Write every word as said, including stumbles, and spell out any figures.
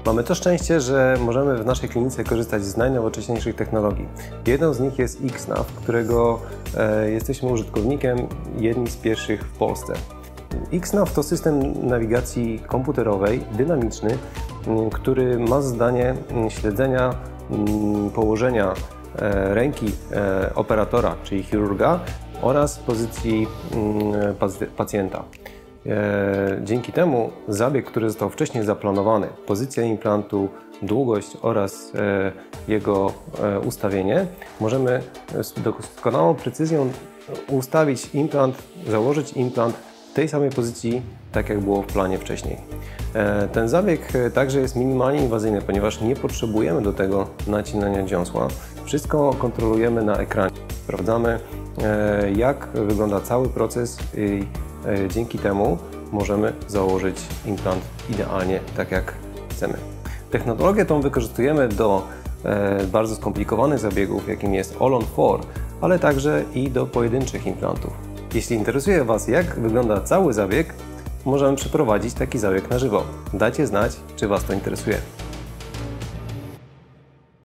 Mamy to szczęście, że możemy w naszej klinice korzystać z najnowocześniejszych technologii. Jedną z nich jest X N A V, którego e, jesteśmy użytkownikiem, jedni z pierwszych w Polsce. X N A V to system nawigacji komputerowej, dynamiczny, który ma zadanie śledzenia położenia ręki operatora, czyli chirurga, oraz pozycji pacjenta. Dzięki temu zabieg, który został wcześniej zaplanowany, pozycja implantu, długość oraz jego ustawienie, możemy z doskonałą precyzją ustawić implant, założyć implant w tej samej pozycji, tak jak było w planie wcześniej. Ten zabieg także jest minimalnie inwazyjny, ponieważ nie potrzebujemy do tego nacinania dziąsła. Wszystko kontrolujemy na ekranie. Sprawdzamy, jak wygląda cały proces i dzięki temu możemy założyć implant idealnie tak, jak chcemy. Technologię tą wykorzystujemy do bardzo skomplikowanych zabiegów, jakim jest All on cztery, ale także i do pojedynczych implantów. Jeśli interesuje Was, jak wygląda cały zabieg, możemy przeprowadzić taki zabieg na żywo. Dajcie znać, czy Was to interesuje.